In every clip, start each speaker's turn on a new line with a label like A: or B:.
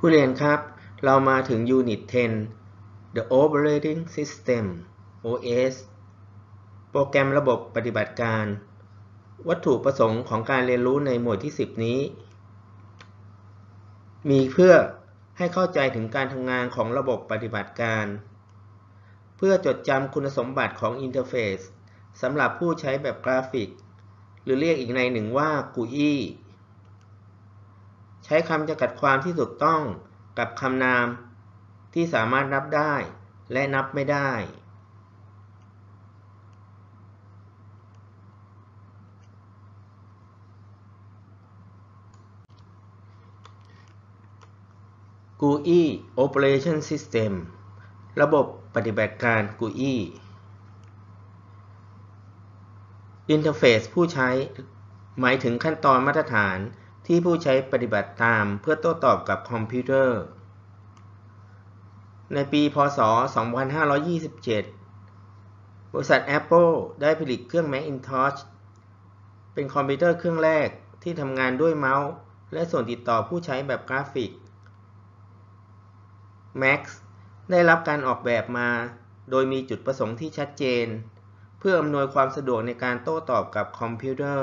A: ผู้เรียนครับเรามาถึง Unit 10 The Operating System OS โปรแกรมระบบปฏิบัติการวัตถุประสงค์ของการเรียนรู้ในหมวดที่ 10 นี้มีเพื่อให้เข้าใจถึงการทำงานของระบบปฏิบัติการเพื่อจดจำคุณสมบัติของอินเทอร์เฟซสำหรับผู้ใช้แบบกราฟิกหรือเรียกอีกในหนึ่งว่า GUI ใช้คำจำกัดความที่ถูกต้องกับคำนามที่สามารถนับได้และนับไม่ได้ GUI Operation System ระบบปฏิบัติการ GUI อินเทอร์เฟซผู้ใช้หมายถึงขั้นตอนมาตรฐานที่ผู้ใช้ปฏิบัติตามเพื่อโต้ตอบกับคอมพิวเตอร์ในปีพ.ศ. 2527 บริษัท Apple ได้ผลิตเครื่อง Macintosh เป็นคอมพิวเตอร์เครื่องแรกที่ทำงานด้วยเมาส์และส่วนติดต่อผู้ใช้แบบกราฟิก Mac ได้รับการออกแบบมาโดยมีจุดประสงค์ที่ชัดเจนเพื่ออำนวยความสะดวกในการโต้ตอบกับคอมพิวเตอร์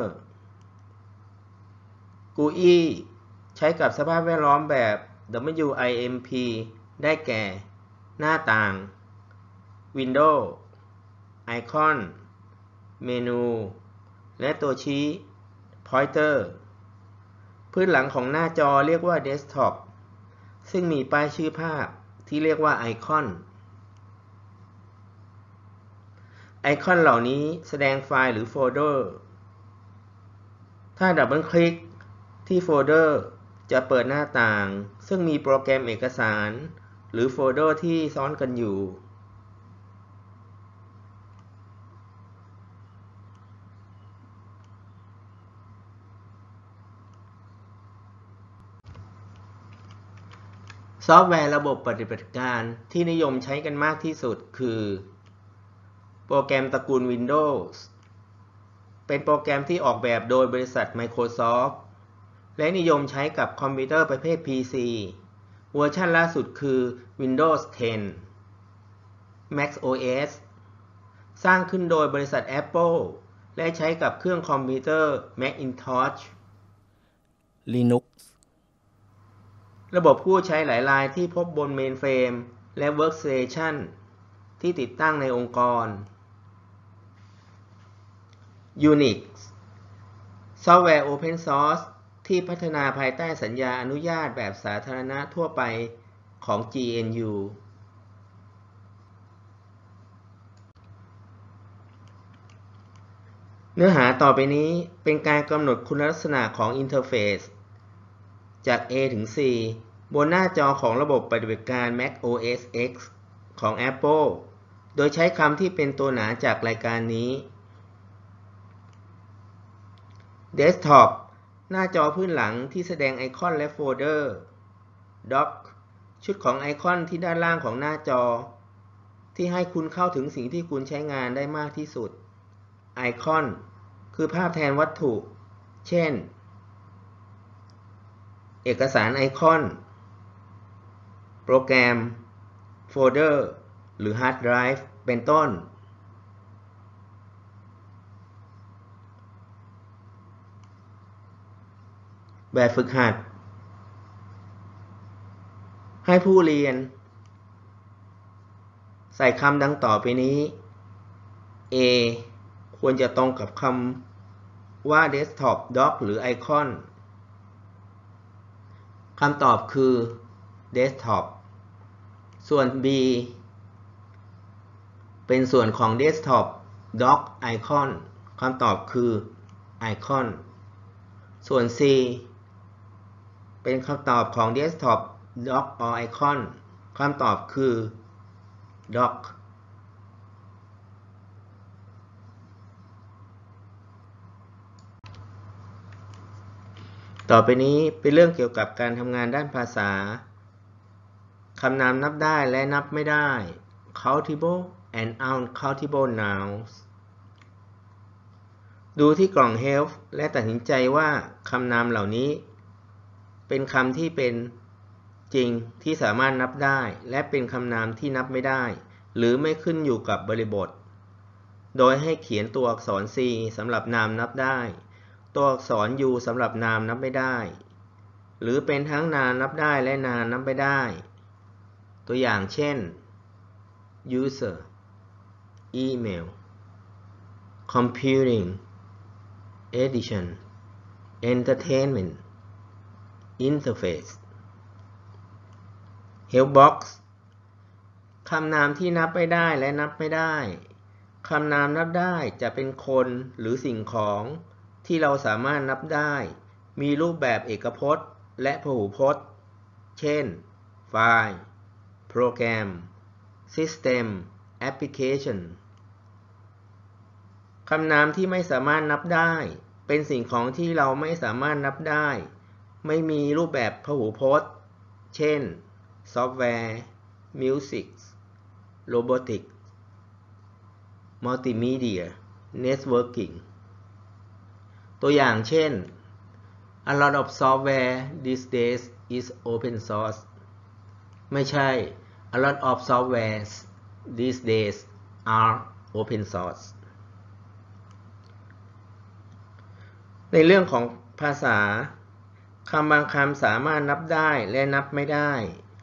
A: GUI ใช้กับสภาพแวดล้อมแบบ WIMP ได้แก่ หน้าต่าง Windows ไอคอน เมนู และตัวชี้ Pointer พื้นหลังของหน้าจอเรียกว่า Desktop ซึ่งมีป้ายชื่อภาพที่เรียกว่าไอคอน ไอคอนเหล่านี้แสดงไฟล์หรือโฟลเดอร์ถ้าดับเบิลคลิกที่โฟลเดอร์จะเปิดหน้าต่างซึ่งมีโปรแกรมเอกสารหรือโฟลเดอร์ที่ซ้อนกันอยู่ซอฟต์แวร์ระบบปฏิบัติการที่นิยมใช้กันมากที่สุดคือโปรแกรมตระกูล Windows เป็นโปรแกรมที่ออกแบบโดยบริษัท Microsoft และนิยมใช้กับคอมพิวเตอร์ประเภท PC เวอร์ชันล่าสุดคือ Windows 10 Mac OS สร้างขึ้นโดยบริษัท Apple และใช้กับเครื่องคอมพิวเตอร์ Macintosh
B: Linux
A: ระบบผู้ใช้หลายรายที่พบบนเมนเฟรมและเวิร์กสเตชันที่ติดตั้งในองค์กร Unix ซอฟต์แวร์ Open Source ที่พัฒนาภายใต้สัญญาอนุญาตแบบสาธารณะทั่วไปของ GNU เนื้อหาต่อไปนี้เป็นการกำหนดคุณลักษณะของอินเทอร์เฟซจาก A ถึง C บนหน้าจอของระบบปฏิบัติการ Mac OS X ของ Apple โดยใช้คำที่เป็นตัวหนาจากรายการนี้ Desktop หน้าจอพื้นหลังที่แสดงไอคอนและโฟลเดอร์ Dock ชุดของไอคอนที่ด้านล่างของหน้าจอที่ให้คุณเข้าถึงสิ่งที่คุณใช้งานได้มากที่สุด Icon คือภาพแทนวัตถุ เช่นเอกสารไอคอนโปรแกรมโฟลเดอร์หรือฮาร์ดไดรฟ์เป็นต้นแบบฝึกหัดให้ผู้เรียนใส่คำดังต่อไปนี้ A ควรจะตรงกับคำว่า Desktop Dock หรือ Icon คำตอบคือ Desktop ส่วน B เป็นส่วนของ Desktop Dock Icon คำตอบคือ Icon ส่วน C เป็นคำตอบของ Desktop Dock or Icon คำตอบคือ Dock ต่อไปนี้เป็นเรื่องเกี่ยวกับการทำงานด้านภาษาคำนามนับได้และนับไม่ได้ countable and uncountable nouns ดูที่กล่อง help และตัดสินใจว่าคำนามเหล่านี้เป็นคำที่เป็นจริงที่สามารถนับได้และเป็นคำนามที่นับไม่ได้หรือไม่ขึ้นอยู่กับบริบทโดยให้เขียนตัวอักษร C สำหรับนามนับได้ตัวอักษร U สำหรับนามนับไม่ได้หรือเป็นทั้งนามนับได้และนามนับไม่ได้ตัวอย่างเช่น user email computing edition entertainment interface helpbox คำนามที่นับไม่ได้และนับไม่ได้คำนามนับได้จะเป็นคนหรือสิ่งของที่เราสามารถนับได้มีรูปแบบเอกพจน์และพหูพจน์เช่นไฟล์โปรแกรม System Application คำนามที่ไม่สามารถนับได้เป็นสิ่งของที่เราไม่สามารถนับได้ไม่มีรูปแบบพหูพจน์เช่นซอฟต์แวร์ Music Robotics Multimedia Networking ตัวอย่างเช่น A lot of software these days is open source ไม่ใช่ A lot of softwares these days are open source ในเรื่องของภาษาคำบางคำสามารถนับได้และนับไม่ได้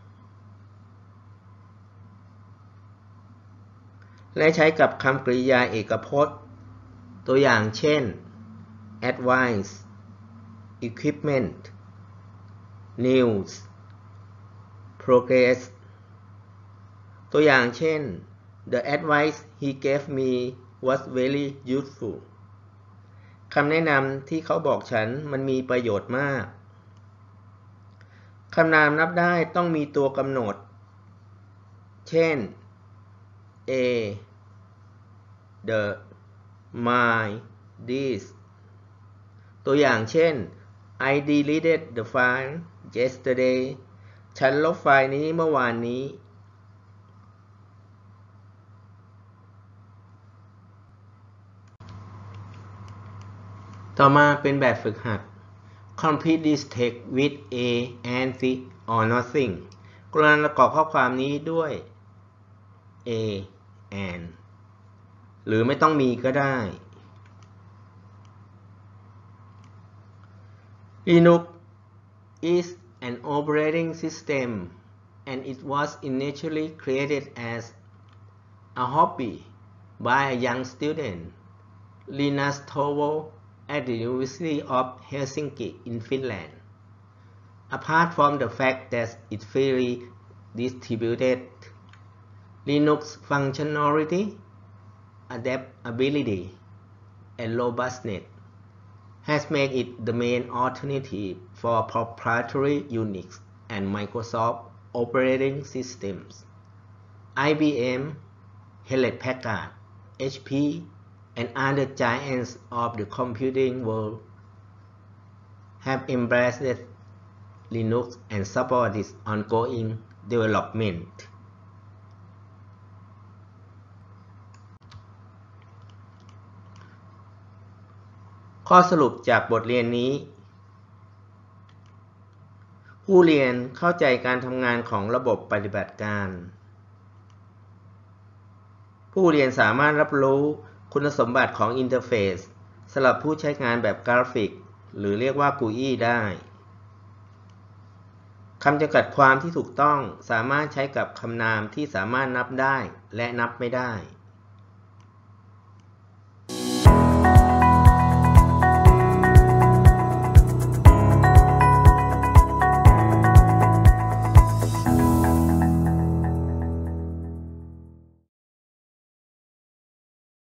A: และใช้กับคำกริยาเอกพจน์ตัวอย่างเช่น advice equipment news progress ตัวอย่างเช่น The advice he gave me was very useful คำแนะนำที่เขาบอกฉันมันมีประโยชน์มากคำนามนับได้ต้องมีตัวกำหนดเช่น a the my this ตัวอย่างเช่น I deleted the file yesterday ฉันลบไฟล์นี้เมื่อวานนี้ต่อมาเป็นแบบฝึกหัด Complete this text with a and the or nothing กรุณาประกอบข้อความนี้ด้วย a and หรือไม่ต้องมีก็ได้ Linux is an operating system and it was initially created as a hobby by a young student, Linus Torvalds, at the University of Helsinki in Finland. Apart from the fact that it's freely distributed, Linux functionality, adaptability, and robustness has made it the main alternative for proprietary Unix and Microsoft operating systems. IBM, Hewlett-Packard, HP, and other giants of the computing world have embraced Linux and support its ongoing development. ข้อสรุปจากบทเรียนนี้ผู้เรียนเข้าใจการทำงานของระบบปฏิบัติการผู้เรียนสามารถรับรู้คุณสมบัติของอินเทอร์เฟซสำหรับผู้ใช้งานแบบกราฟิกหรือเรียกว่า GUI ได้คำจำกัดความที่ถูกต้องสามารถใช้กับคำนามที่สามารถนับได้และนับไม่ได้